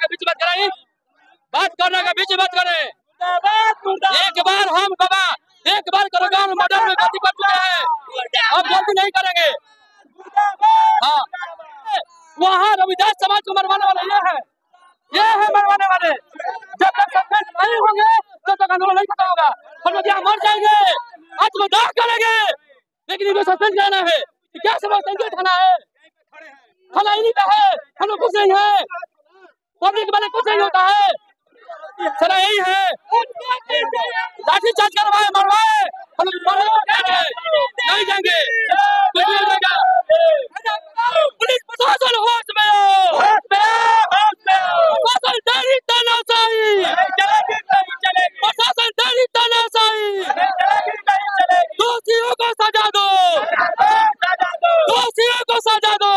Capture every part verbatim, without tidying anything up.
का बीच मत कराई, बात करने का बीच मत करे। एक बार हम बाबा एक बार करोगांव मर्डर में गलती कर चुके हैं, अब गलती नहीं करेंगे। हाँ, वहाँ रविदास समाज को मरवाने वाले ये है, ये है मरवाने वाले। जब तक सस्पेंस नहीं होंगे तब तक आंदोलन नहीं खत्म होगा। हम लोग यहाँ मर जाएंगे, आत्मदाह करेंगे, लेकिन इनको सस्पेंस करना है। क्या समझते हैं थाना है, थाना ही नहीं का है, हम लोग कुछ नहीं है, पब्लिक वाले कुछ नहीं होता है, सर यही है। लाठी चार्ज करवाए मरवाए, हम लोग नहीं जाएंगे, कुछ नहीं होगा। पुलिस प्रशासन होश में हो, प्रशासन तेरी तानाशाही, प्रशासन तेरी तानाशाही, दोषियों को सजा दो, दोषियों को सजा दो।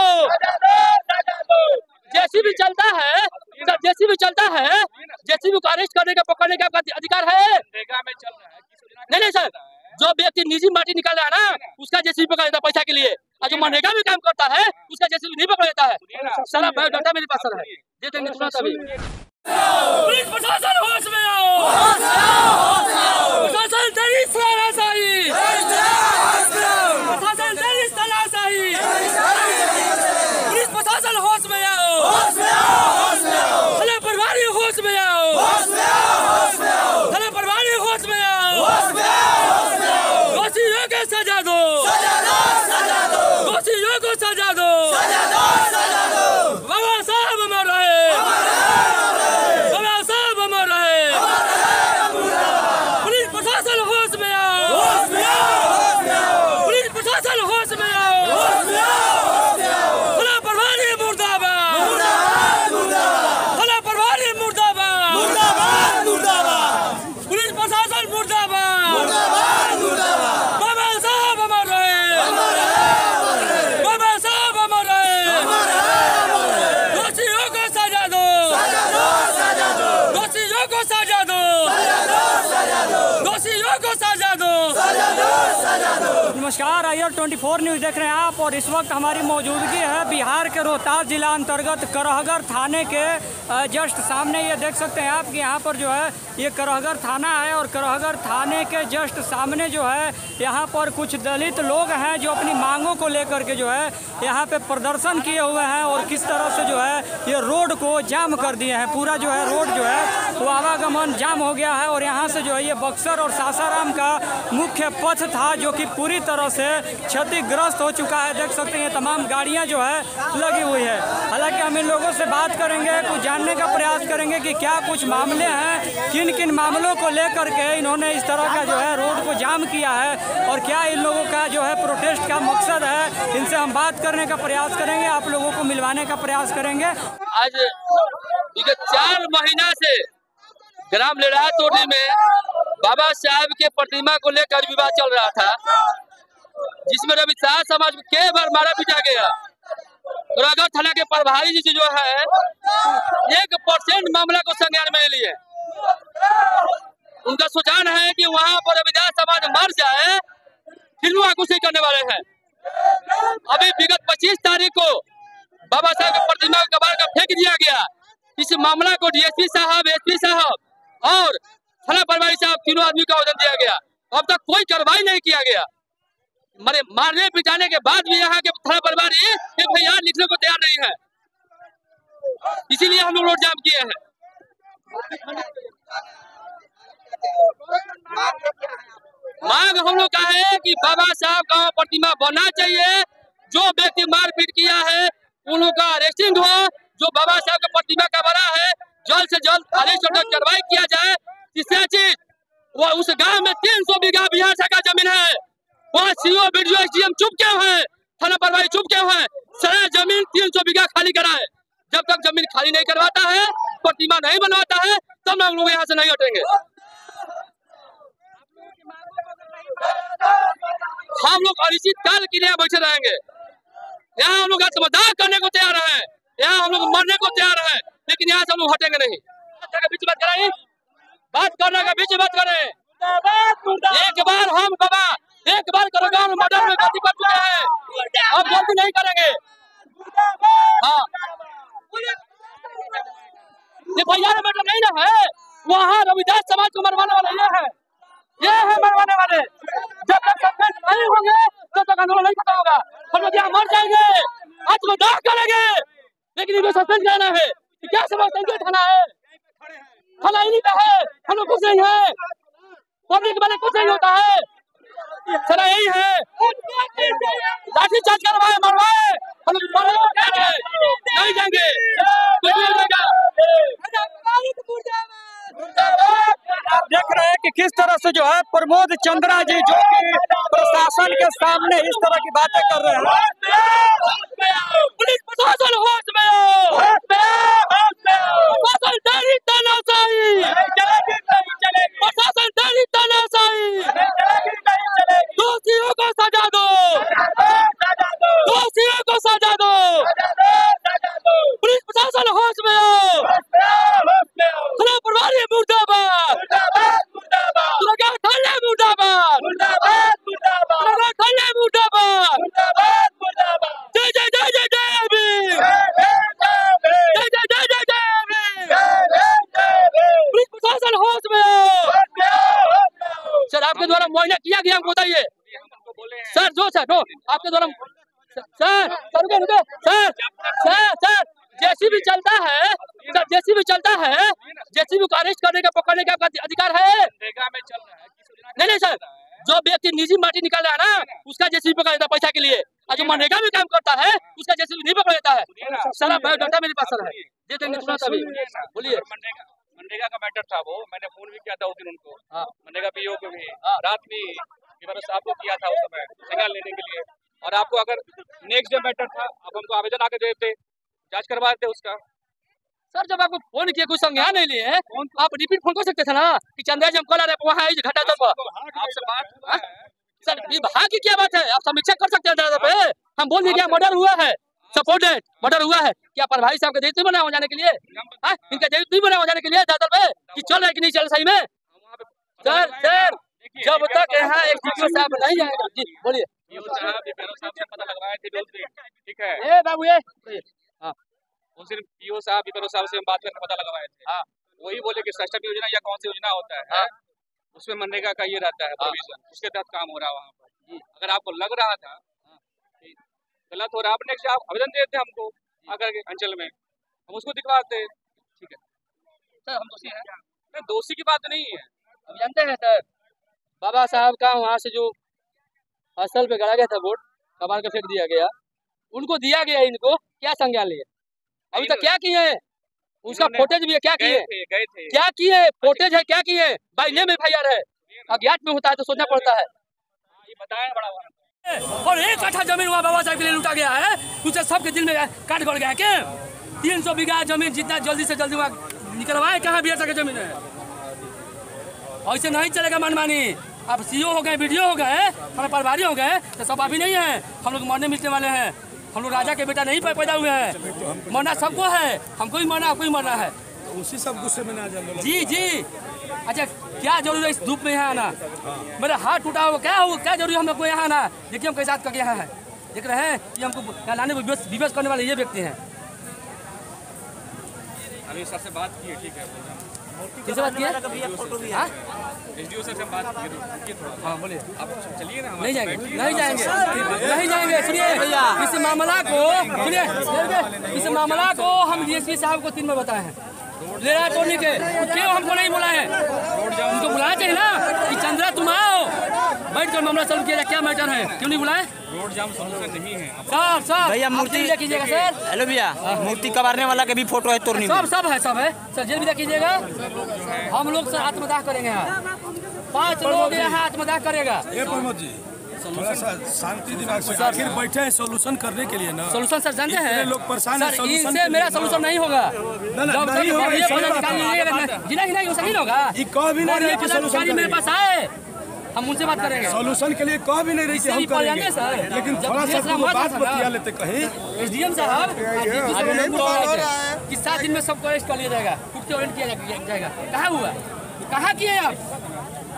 जेसीबी चलता है, जेसीबी चलता है, जेसीबी को अरेस्ट करने का पकड़ने का अधिकार है। नहीं नहीं सर, जो व्यक्ति निजी माटी निकाल रहा है ना, उसका जेसीबी पकड़ लेता है पैसा के लिए, और जो मनरेगा में काम करता है उसका जेसीबी नहीं पकड़ लेता है। सारा बायोडाटा मेरे पास है, दे देंगे तुरंत अभी। पुलिस प्रशासन होश में आओ, प्रशासन तेरी तानाशाही, प्रशासन तेरी तानाशाही, पुलिस प्रशासन होश में आओ, थाना प्रभारी होश में आओ, थाना प्रभारी होश में आओ, दोषियों को सजा दो, दोषियों को सजा दो। बाबा साहब अमर रहे, बाबा साहब अमर रहे। पुलिस प्रशासन होश में आओ, पुलिस प्रशासन होश में आओ, थाना प्रभारी मुर्दाबाद, थाना प्रभारी मुर्दाबाद, पुलिस प्रशासन मुर्दाबाद, बाबा साहब अमर रहे, बाबा साहब अमर रहे। दोषियों को सजा दो, दोषियों को सजा दो, दोषियों को सजा दो। नमस्कार, I R twenty four news देख रहे हैं आप, और इस वक्त हमारी मौजूदगी है बिहार के रोहतास जिला अंतर्गत करहगर थाने के जस्ट सामने। ये देख सकते हैं आप कि यहाँ पर जो है ये करहगर थाना है, और करहगर थाने के जस्ट सामने जो है यहाँ पर कुछ दलित लोग हैं जो अपनी मांगों को लेकर के जो है यहाँ पे प्रदर्शन किए हुए हैं, और किस तरह से जो है ये रोड को जाम कर दिए हैं। पूरा जो है रोड जो है वो आवागमन जाम हो गया है, और यहाँ से जो है ये बक्सर और सासाराम का मुख्य पथ था जो कि पूरी तरह से क्षतिग्रस्त हो चुका है। देख सकते हैं ये तमाम गाड़ियाँ जो है लगी हुई है। हालांकि हम इन लोगों से बात करेंगे, कुछ जानने का प्रयास करेंगे कि क्या कुछ मामले हैं, किन किन मामलों को लेकर के इन्होंने इस तरह का जो है रोड को जाम किया है, और क्या इन लोगों का जो है प्रोटेस्ट का मकसद है। इनसे हम बात करने का प्रयास करेंगे, आप लोगों को मिलवाने का प्रयास करेंगे। आज विगत चार महीना से ग्राम लेड़ा तोड़ी में बाबा साहब के प्रतिमा को लेकर विवाद चल रहा था, जिसमें रविदास समाज को कई बार मारा पीटा गया। करहगर थाना के प्रभारी जी जो है एक परसेंट मामला को संज्ञान में लिए। उनका सुझाव है कि वहां पर रविदास समाज मर जाए, फिर वहां कुछ नहीं करने वाले हैं। अभी विगत पच्चीस तारीख को बाबा साहब की प्रतिमा को कबाड़ का फेंक दिया गया। इस मामला को डीएसपी साहब, एसपी साहब और थाना प्रभारी साहब तीनों आदमी का आवेदन दिया गया। अब तक कोई कार्रवाई नहीं किया गया। मारे मारने पिटाने के बाद भी यहाँ के थाना प्रभारी एफ आई आर लिखने को तैयार नहीं है, इसीलिए हम लोग रोड जाम किए हैं। मांग हम लोग का है कि बाबा साहब का प्रतिमा बनना चाहिए। जो व्यक्ति मारपीट किया है उन लोगों का अरेस्टिंग हो। जो बाबा साहब का प्रतिमा का बना है जल्द से जल्द अरेस्ट और कार्रवाई किया जाए। तीसरा चीज, वो उस गांव में तीन सौ बीघा बिहार सरकार जमीन है, वहाँ सीओ बीडीओ एसडीएम चुप क्यों है, थाना प्रभारी चुप क्यों है। सारा जमीन तीन सौ बीघा खाली कराए। जब तक जमीन खाली नहीं करवाता है, प्रतिमा नहीं बनवाता है, तब हम लोग यहाँ से नहीं हटेंगे। हम लोग अनिश्चित काल के लिए बैठे रहेंगे। यहाँ हम लोग समझदार करने को तैयार है, यहाँ हम लोग मरने को तैयार है, लेकिन यहाँ से हम लोग हटेंगे नहीं। बीच बात कराई, बात करने का बीच बात करें। एक बार हम बाबा एक बार करहगर मर्डर में गलती कर चुके हैं, अब गलती नहीं करेंगे। हाँ, ये भैया मैटर नहीं ना है। वहाँ रविदास समाज को मरवाने वाले ये है, ये है मरवाने वाले। जब तक सस्पेंड नहीं होंगे तब तक आंदोलन नहीं खत्म होगा। हम लोग यहाँ मर जाएंगे, आत्मदाह करेंगे, लेकिन इनको सस्पेंड कराना है। क्या समझते थाना है? थाना ही नहीं का है, हम लोग कुछ नहीं है, पब्लिक वाले कुछ नहीं होता है। सर यही है, लाठी चार्ज करवाए मरवाए, हम लोग नहीं जाएंगे। आप देख रहे हैं कि किस तरह से जो है प्रमोद चंद्रा जी जो कि प्रशासन के सामने इस तरह की बातें कर रहे हैं। पुलिस प्रशासन होश में हो, प्रशासन तेरी तानाशाही, प्रशासन तेरी तानाशाही, दोषियों को सजा दो, दोषियों को सजा दो, पुलिस प्रशासन होश में हो, थाना प्रभारी मुर्दाबाद, थाना थाना मुर्दाबाद, थाना थाना मुर्दाबाद, जय जय जय जय जय अभी, जय जय जय जय जय अभी, पुलिस प्रशासन होश में हो। सर आपके द्वारा मुआयना किया गया, हमको बताइए सर। जो सर जो आपके द्वारा सर सर रुके रुके सर सर सर जेसीबी चलता है सर, जेसीबी चलता है, जेसीबी को अरेस्ट करने का पकड़ने का अधिकार है। नहीं नहीं सर, जो व्यक्ति निजी माटी निकाल रहा है ना उसका जेसीबी पकड़ लेता है पैसा के लिए, और जो मनरेगा में काम करता है उसका जेसीबी नहीं पकड़ लेता है। सर आप डाटा मेरे पास सर है, दे देंगे तुरंत अभी। बोलिए। मनरेगा का मैटर था वो, मैंने फोन भी किया था उस दिन उनको, मनरेगा पीओ को भी, रात में साहब को किया था उस समय सिग्नल लेने के लिए। और आपको अगर नेक्स्ट डे मैटर था, आप हमको आवेदन आके देते, जांच करवा देते उसका। सर जब आपको फोन किया कोई संज्ञान नहीं लिए, आप रिपीट फोन कर सकते थे ना कि चंद्रा जी हम कल आ रहे हैं वहाँ घटा तक आपसे बात सर। विभाग की क्या बात है, आप समीक्षा कर सकते हैं दादा पे। हम बोल दिए मर्डर हुआ है, सपोर्टेड मर्डर हुआ है, क्या प्रभारी साहब का दायित्व बना हो जाने के लिए, इनका दायित्व बना हो जाने के लिए दादा पे कि चल रहा है कि नहीं चल सही में। सर सर जब तक यहाँ एक टीचर साहब नहीं आएगा, जी बोलिए। साहब से पता लगवाए थे, ठीक है ए बाबू ये हाँ उस दिन पीओ साहब विपेरो साहब से हम बात करके पता लगवाए थे। हाँ वही बोले कि सस्टम योजना या कौन सी योजना होता है, हाँ? उसमें मनरेगा का ये रहता है प्रोविजन, उसके तहत काम हो रहा है वहाँ पर। अगर आपको लग रहा था गलत हो रहा, आपने आप आवेदन देते हमको आकर के अंचल में, हम उसको दिखवाते। ठीक है सर, हम दोषी हैं? नहीं, दोषी की बात नहीं है। हम जानते हैं सर, बाबा साहब का वहाँ से जो असल पे गड़ा गया था वोट, कबाड़ का फेंक दिया गया, उनको दिया गया, इनको क्या संज्ञान लिए? अभी तक क्या किए हैं? उसका फोटेज भी है, क्या किए गए थे क्या किए? फोटेज है, क्या किए? By name F I R है, अज्ञात में होता है तो सोचना पड़ता है। ये बताया बड़ा और एक कट्ठा जमीन वहाँ बाबा साहब के लिए लूटा गया है, उसे सबके दिल में काट गड़ गया क्या? तीन सौ बीघा जमीन जितना जल्दी से जल्दी वहाँ निकलवाए, कहाँ बिहार तक जमीन है? ऐसे नहीं चलेगा मनमानी। अब सीओ हो गए, वीडियो हो गए, हमारे प्रभारी हो गए, तो सब अभी नहीं है। हम लोग मरने मिलने वाले हैं, हम लोग राजा के बेटा नहीं पैदा हुए हैं, मरना सबको है, हमको ही मरना, आपको ही मरना है। उसी सब गुस्से में ना जाए। जी जी अच्छा, क्या जरूरी है इस धूप में यहाँ आना? मेरा हाथ टूटा हो, क्या हो, क्या जरूरी है हम लोग को यहाँ आना? देखिए हम कैसे करके यहाँ है, देख रहे हैं कि हमको लाने में विवश करने वाले ये व्यक्ति हैं। अभी सर से बात की है, ठीक है, किससे बात की है? एसडीओ सर से बात की है। हाँ बोलिए। आप चलिए ना। नहीं जाएंगे, नहीं जाएंगे, नहीं जाएंगे। सुनिए, इस मामला को सुनिए, इस मामला को हम डीएसपी साहब को तीन में बताए हैं, लेरा टोनी के, क्यों हमको नहीं बुलाए हैं? उनको बुलाया चाहिए ना कि चंद्रा तुम आओ, बैठ कर मामला सॉल्व किया जाए, क्या मैटर है, क्यों नहीं बुलाए? रोड जाम सॉल्यूशन नहीं है सर। सर भैया मूर्ति कीजिएगा सर। हेलो भैया, मूर्ति कबाड़ने वाला के भी फोटो है तोड़ने में। सब सब है, सब है सर, जेल भी कीजिएगा। हम लोग सर आत्मदाह करेंगे यहाँ, पांच लोग यहाँ आत्मदाह करेगा। थोड़ा सा शांति दिमाग से, आखिर बैठे हैं सोल्यूशन करने के लिए ना। सोल्यूशन सर जानते हैं, लोग परेशान हैं, सर इनसे मेरा सोल्यूशन नहीं होगा। नहीं नहीं होगा, सोल्यूशन मेरे पास आए, हम उनसे बात करेंगे। सोल्यूशन के लिए कह भी नहीं रही थी, हम करेंगे सर, लेकिन थोड़ा सा बात बतिया लेते कहीं। एसडीएम साहब कि सात दिन में सबको अरेस्ट कर लिया जाएगा, पुख्ते वारंट किया जाएगा। कहाँ हुआ, कहाँ किए आप?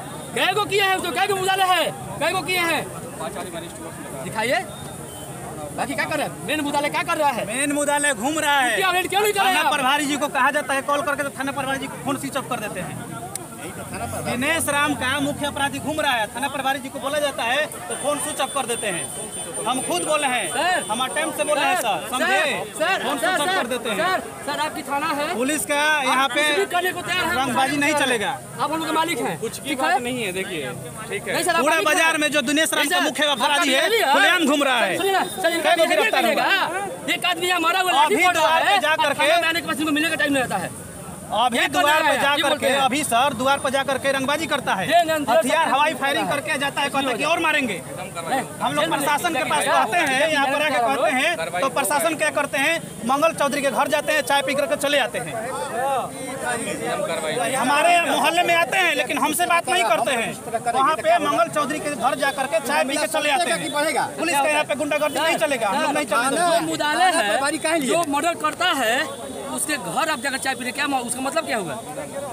कैगो किए हैं, तो कैगो मुजाले है, कैगो किए हैं, दिखाइए। बाकी क्या कर रहा है? मेन मुद्दा क्या कर रहा है? मेन मुद्दा घूम रहा है। क्या अपडेट क्यों नहीं कर रहा थाना है? प्रभारी जी को कहा जाता है कॉल करके, तो थाना प्रभारी जी को फोन स्विच ऑफ कर देते हैं। दिनेश राम का मुख्य अपराधी घूम रहा है, थाना प्रभारी जी को बोला जाता है तो फोन स्विच ऑफ कर देते हैं। हम खुद बोले हैं, हम अटेम्प्ट से बोले हैं सर, समझे? सर फोन स्विच ऑफ कर देते हैं। सर सर आपकी थाना है, पुलिस का यहाँ पे करने को तैयार है, रंगबाजी नहीं चलेगा। आप हम लोग के मालिक हैं, कुछ की बात नहीं है, देखिए ठीक है। नहीं सर, आप पूरा मालिक हैं। बाजार में जो दिनेश राम का सर, मुख्य आपका अपराधी है बिजली है? खुलेआम घूम रहा है। सुनिए ना, सर इनका कैसे बिजली गिरफ्तार करिएगा। एक आदमी हमारा वो लाठी अभी फोड़ रहा द्वार पे है, जा अब करके- थाना में आने के बाद इनको मिलने का टाइम नहीं रहता है। अभी ये द्वार कौन पे है? जा ये करके बोलते हैं। अभी सर द्वार पे जा करके रंगबाजी करता है, ये नंद- हथियार हवाई फायरिंग करके जाता है, कहता है कि और मारेंगे। हम लोग प्रशासन के पास कहते हैं, यहाँ पर आके कहते हैं तो प्रशासन क्या करते हैं, मंगल चौधरी के घर जाते हैं, चाय पी करके चले आते हैं। हमारे मोहल्ले में आते हैं लेकिन हमसे बात नहीं करते हैं। वहाँ पे मंगल चौधरी के घर जा करके चाय पी के चले आते हैं। पुलिस के यहाँ पे गुंडागर्दी नहीं चलेगा, हम लोग नहीं चलेगा। जो मुदाले है, जो मर्डर करता है उसके घर आप जाकर चाय पी रहे, क्या उसका मतलब क्या होगा?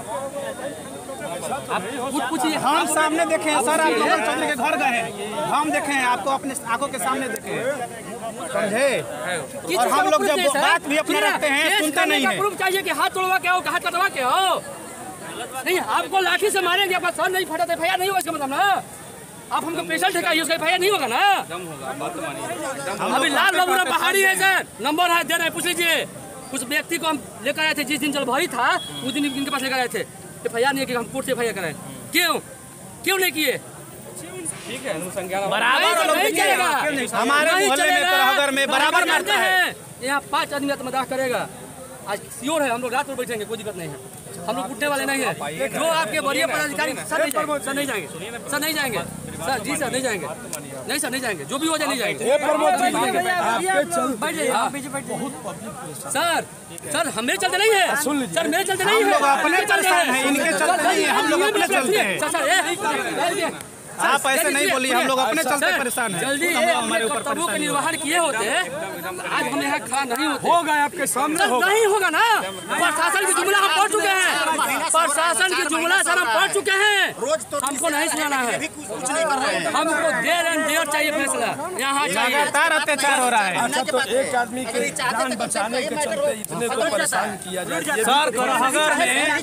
आप कुछ पूछिए। हम सामने देखे हैं सर, आप मंगल चौधरी के घर गए हैं, हम देखे हैं, आपको अपने आंखों के सामने देखे हैं, समझे? और हम लोग जब बात भी अपना रखते हैं सुनते नहीं है। प्रूफ चाहिए कि हाथ तोड़वा के हो, हाथ कटवा के हो। नहीं, आपको लाठी से मारेंगे, आपका सर नहीं फटा तो एफ आई आर नहीं होगा, इसका मतलब ना आप हमको पेशेंट ठेकाइए, उसका एफ आई आर नहीं होगा ना। अभी लाल बाबूरा पहाड़ी है सर, नंबर है, दे रहे, पूछ लीजिए। उस व्यक्ति को हम लेकर आए थे जिस दिन जलभरी था, उस दिन इनके पास लेकर आए थे, एफ आई आर नहीं कि हम कोर्ट से एफ आई आर कराए। क्यों क्यों नहीं किए? ठीक है, अनुसंज्ञान बराबर लोग नहीं चलेगा। हमारे नहीं मोहल्ले में चलेगा। प्रहगर में बराबर हम मारता है। हैं। यहाँ पांच आदमी आत्मदाह करेगा, आज श्योर है। हम लोग रात में बैठेंगे, कोई दिक्कत नहीं है, हम लोग उठने वाले नहीं है। जो आपके वरीय पदाधिकारी सर नहीं जाएंगे, सर नहीं जाएंगे, सर नहीं जाएंगे, सर जी सर नहीं जाएंगे, नहीं सर नहीं जाएंगे, जो भी हो जाए नहीं जाएंगे। सर सर हम मेरे चलते नहीं है, सर मेरे चलते नहीं है, हम लोग अपने परेशान हैं, इनके चलते नहीं है, हम लोग अपने चलते हैं। सर सर आप ऐसे नहीं बोलिए, हम लोग अपने चलते परेशान हैं। जल्दी हम लोग हमारे ऊपर कर्तव्यों के परेशान निर्वहन किए होते, आज हम यहाँ खड़ा नहीं होते। होगा आपके सामने सर होगा। नहीं होगा ना, प्रशासन की जुमला हम पढ़ चुके हैं, प्रशासन की जुमला सर हम पढ़ चुके हैं, हमको नहीं सुनाना है। हमको देर एंड देर चाहिए फैसला, यहाँ चाहिए। लगातार अत्याचार हो रहा है। अच्छा, तो एक आदमी के जान बचाने के चलते इतने को परेशान किया जाए, ये सर करहगर में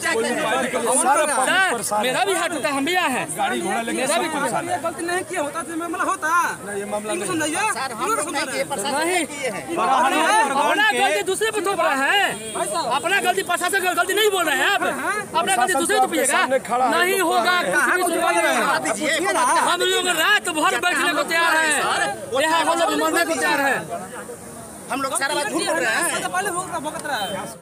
सर मेरा भी हाथ टूटा, हम भी आए हैं, गाड़ी घोड़ा लेके मेरा भी सब टूटा। गलती नहीं किया होता तो मामला होता ये मामला नहीं। समझिए नहीं अपना गलती दूसरे पे थोप रहे हैं, अपना गलती प्रशासन की गलती नहीं बोल रहे हैं आप, अपना गलती दूसरे पे पिएगा, नहीं होगा। हम लोग रात भर बैठने को तैयार है, यहाँ हम लोग मरने को तैयार है। हम लोग सारा बात झूठ बोल रहे हैं। पहले होगा भुगत रहा है।